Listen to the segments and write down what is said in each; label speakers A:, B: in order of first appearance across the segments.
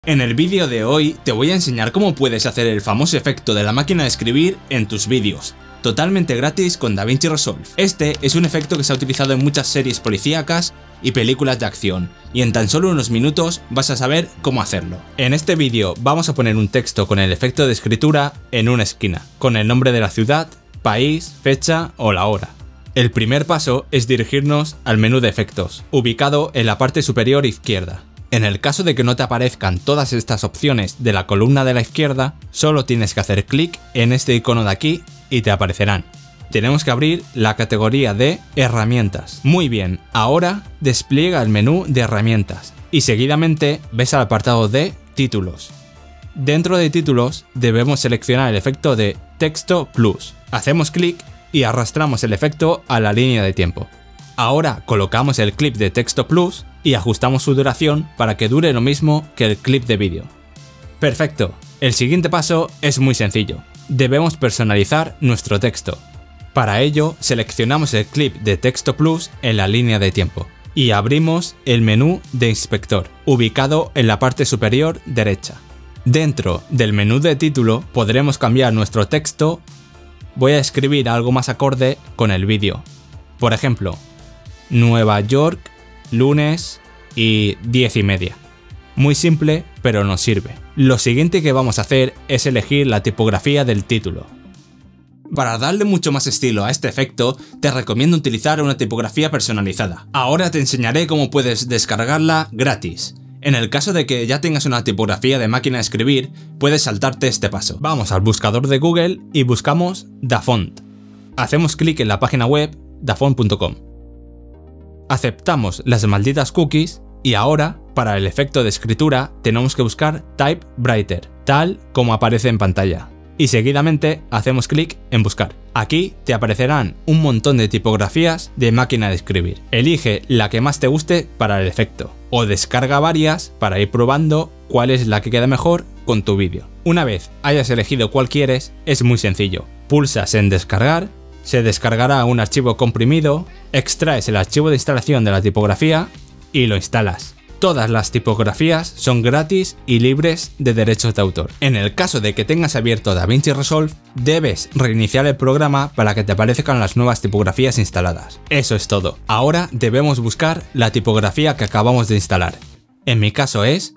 A: En el vídeo de hoy te voy a enseñar cómo puedes hacer el famoso efecto de la máquina de escribir en tus vídeos, totalmente gratis con DaVinci Resolve. Este es un efecto que se ha utilizado en muchas series policíacas y películas de acción, y en tan solo unos minutos vas a saber cómo hacerlo. En este vídeo vamos a poner un texto con el efecto de escritura en una esquina, con el nombre de la ciudad, país, fecha o la hora. El primer paso es dirigirnos al menú de efectos, ubicado en la parte superior izquierda. En el caso de que no te aparezcan todas estas opciones de la columna de la izquierda, solo tienes que hacer clic en este icono de aquí y te aparecerán. Tenemos que abrir la categoría de herramientas. Muy bien, ahora despliega el menú de herramientas y seguidamente ves al apartado de títulos. Dentro de títulos debemos seleccionar el efecto de texto plus. Hacemos clic y arrastramos el efecto a la línea de tiempo. Ahora colocamos el clip de texto plus y ajustamos su duración para que dure lo mismo que el clip de vídeo. Perfecto, el siguiente paso es muy sencillo. Debemos personalizar nuestro texto. Para ello seleccionamos el clip de texto plus en la línea de tiempo y abrimos el menú de inspector, ubicado en la parte superior derecha. Dentro del menú de título podremos cambiar nuestro texto. Voy a escribir algo más acorde con el vídeo. Por ejemplo, Nueva York, lunes y 10:30. Muy simple, pero nos sirve. Lo siguiente que vamos a hacer es elegir la tipografía del título. Para darle mucho más estilo a este efecto, te recomiendo utilizar una tipografía personalizada. Ahora te enseñaré cómo puedes descargarla gratis. En el caso de que ya tengas una tipografía de máquina de escribir, puedes saltarte este paso. Vamos al buscador de Google y buscamos Dafont. Hacemos clic en la página web dafont.com. Aceptamos las malditas cookies y ahora, para el efecto de escritura, tenemos que buscar Typewriter, tal como aparece en pantalla. Y seguidamente hacemos clic en buscar. Aquí te aparecerán un montón de tipografías de máquina de escribir. Elige la que más te guste para el efecto, o descarga varias para ir probando cuál es la que queda mejor con tu vídeo. Una vez hayas elegido cuál quieres, es muy sencillo. Pulsas en descargar. Se descargará un archivo comprimido, extraes el archivo de instalación de la tipografía y lo instalas. Todas las tipografías son gratis y libres de derechos de autor. En el caso de que tengas abierto DaVinci Resolve, debes reiniciar el programa para que te aparezcan las nuevas tipografías instaladas. Eso es todo. Ahora debemos buscar la tipografía que acabamos de instalar. En mi caso es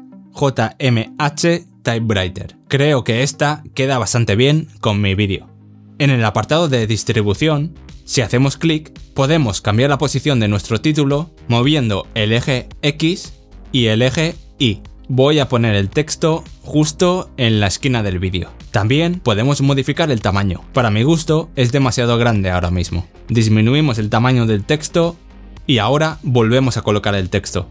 A: JMH Typewriter. Creo que esta queda bastante bien con mi vídeo. En el apartado de distribución, si hacemos clic, podemos cambiar la posición de nuestro título moviendo el eje X y el eje Y. Voy a poner el texto justo en la esquina del vídeo. También podemos modificar el tamaño. Para mi gusto es demasiado grande ahora mismo. Disminuimos el tamaño del texto y ahora volvemos a colocar el texto.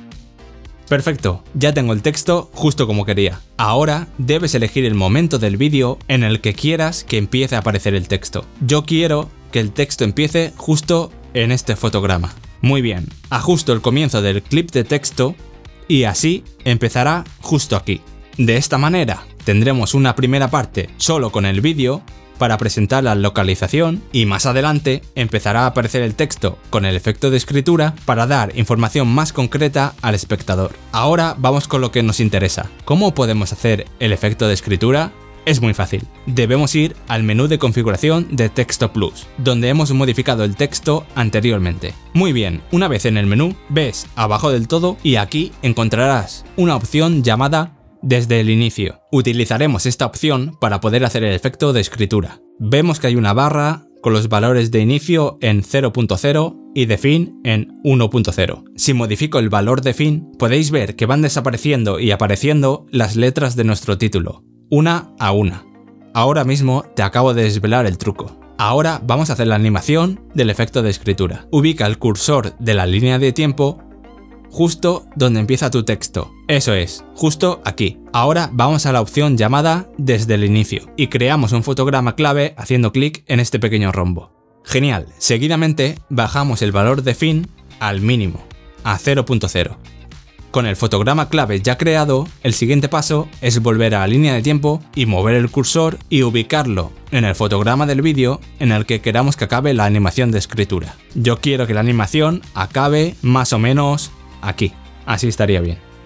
A: Perfecto, ya tengo el texto justo como quería. Ahora debes elegir el momento del vídeo en el que quieras que empiece a aparecer el texto. Yo quiero que el texto empiece justo en este fotograma. Muy bien, ajusto el comienzo del clip de texto y así empezará justo aquí. De esta manera tendremos una primera parte solo con el vídeo para presentar la localización y más adelante empezará a aparecer el texto con el efecto de escritura para dar información más concreta al espectador. Ahora vamos con lo que nos interesa. ¿Cómo podemos hacer el efecto de escritura? Es muy fácil. Debemos ir al menú de configuración de Texto Plus, donde hemos modificado el texto anteriormente. Muy bien, una vez en el menú, ves abajo del todo y aquí encontrarás una opción llamada Desde el inicio. Utilizaremos esta opción para poder hacer el efecto de escritura. Vemos que hay una barra con los valores de inicio en 0.0 y de fin en 1.0. Si modifico el valor de fin, podéis ver que van desapareciendo y apareciendo las letras de nuestro título, una a una. Ahora mismo te acabo de desvelar el truco. Ahora vamos a hacer la animación del efecto de escritura. Ubica el cursor de la línea de tiempo justo donde empieza tu texto. Eso es, justo aquí. Ahora vamos a la opción llamada Desde el inicio y creamos un fotograma clave haciendo clic en este pequeño rombo. Genial, seguidamente bajamos el valor de fin al mínimo, a 0.0. Con el fotograma clave ya creado, el siguiente paso es volver a la línea de tiempo y mover el cursor y ubicarlo en el fotograma del vídeo en el que queramos que acabe la animación de escritura. Yo quiero que la animación acabe más o menos aquí, así estaría bien.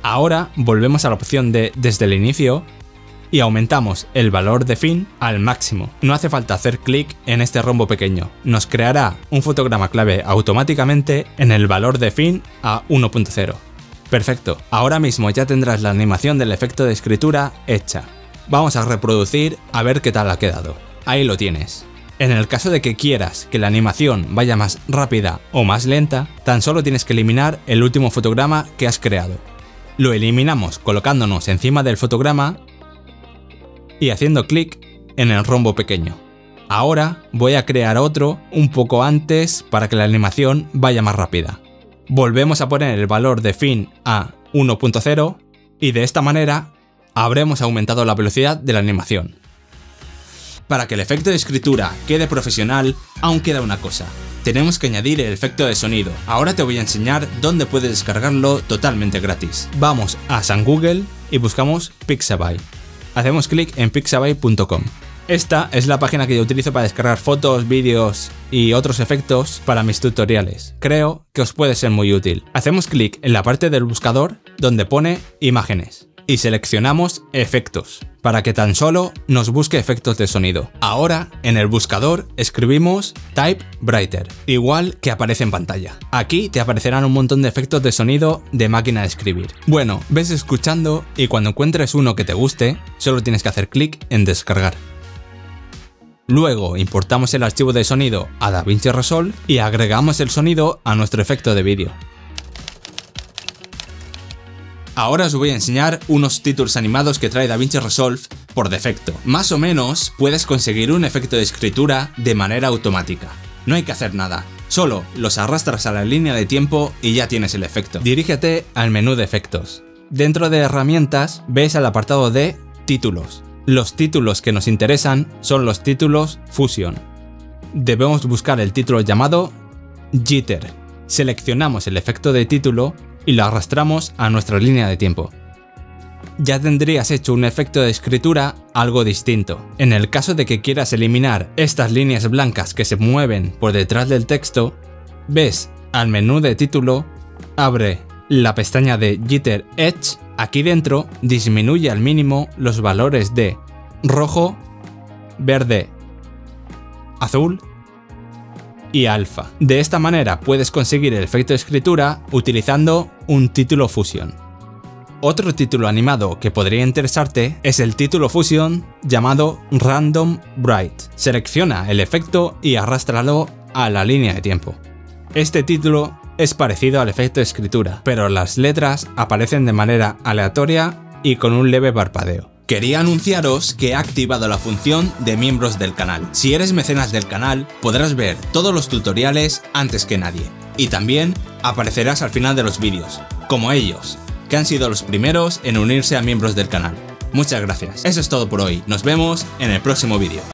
A: Ahora volvemos a la opción de desde el inicio y aumentamos el valor de fin al máximo. No hace falta hacer clic en este rombo pequeño. Nos creará un fotograma clave automáticamente en el valor de fin a 1.0. Perfecto, ahora mismo ya tendrás la animación del efecto de escritura hecha. Vamos a reproducir a ver qué tal ha quedado. Ahí lo tienes. En el caso de que quieras que la animación vaya más rápida o más lenta, tan solo tienes que eliminar el último fotograma que has creado. Lo eliminamos colocándonos encima del fotograma y haciendo clic en el rombo pequeño. Ahora voy a crear otro un poco antes para que la animación vaya más rápida. Volvemos a poner el valor de fin a 1.0 y de esta manera habremos aumentado la velocidad de la animación. Para que el efecto de escritura quede profesional, aún queda una cosa. Tenemos que añadir el efecto de sonido. Ahora te voy a enseñar dónde puedes descargarlo totalmente gratis. Vamos a San Google y buscamos Pixabay. Hacemos clic en pixabay.com. Esta es la página que yo utilizo para descargar fotos, vídeos y otros efectos para mis tutoriales. Creo que os puede ser muy útil. Hacemos clic en la parte del buscador donde pone imágenes y seleccionamos efectos para que tan solo nos busque efectos de sonido. Ahora en el buscador escribimos Typewriter, igual que aparece en pantalla. Aquí te aparecerán un montón de efectos de sonido de máquina de escribir. Bueno, ves escuchando y cuando encuentres uno que te guste, solo tienes que hacer clic en descargar. Luego importamos el archivo de sonido a DaVinci Resolve y agregamos el sonido a nuestro efecto de vídeo. Ahora os voy a enseñar unos títulos animados que trae DaVinci Resolve por defecto. Más o menos puedes conseguir un efecto de escritura de manera automática. No hay que hacer nada, solo los arrastras a la línea de tiempo y ya tienes el efecto. Dirígete al menú de efectos. Dentro de herramientas ves el apartado de títulos. Los títulos que nos interesan son los títulos Fusion. Debemos buscar el título llamado Jitter. Seleccionamos el efecto de título y lo arrastramos a nuestra línea de tiempo. Ya tendrías hecho un efecto de escritura algo distinto. En el caso de que quieras eliminar estas líneas blancas que se mueven por detrás del texto, ves al menú de título, abre la pestaña de Jitter Edge. Aquí dentro disminuye al mínimo los valores de rojo, verde, azul y alfa. De esta manera puedes conseguir el efecto de escritura utilizando un título Fusion. Otro título animado que podría interesarte es el título Fusion llamado Random Bright. Selecciona el efecto y arrástralo a la línea de tiempo. Este título es parecido al efecto de escritura, pero las letras aparecen de manera aleatoria y con un leve parpadeo. Quería anunciaros que he activado la función de miembros del canal. Si eres mecenas del canal, podrás ver todos los tutoriales antes que nadie. Y también aparecerás al final de los vídeos, como ellos, que han sido los primeros en unirse a miembros del canal. Muchas gracias. Eso es todo por hoy. Nos vemos en el próximo vídeo.